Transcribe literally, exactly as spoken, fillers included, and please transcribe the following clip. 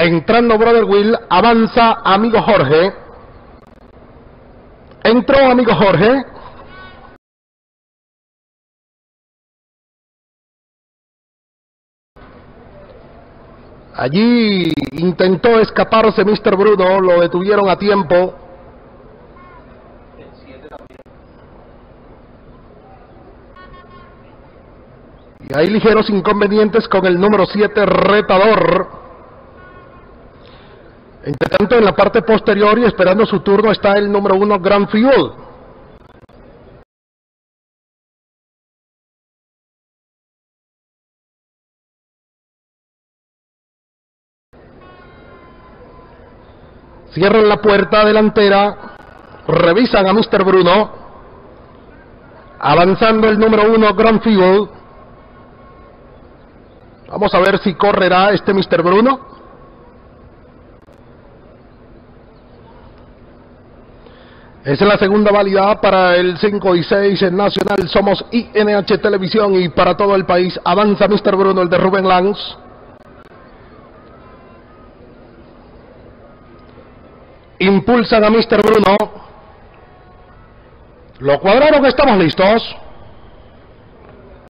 Entrando Brother Will, avanza amigo Jorge. Entró amigo Jorge. Allí intentó escaparse mister Bruno, lo detuvieron a tiempo. Y hay ligeros inconvenientes con el número siete, Retador. Entre tanto, en la parte posterior y esperando su turno está el número uno, Grand Fuel. Cierran la puerta delantera, revisan a mister Bruno, avanzando el número uno, Grand Fuel. Vamos a ver si correrá este mister Bruno. Es la segunda válida para el cinco y seis en Nacional. Somos I N H Televisión y para todo el país. Avanza mister Bruno, el de Rubén Lanz. Impulsan a mister Bruno. Lo cuadraron, estamos listos.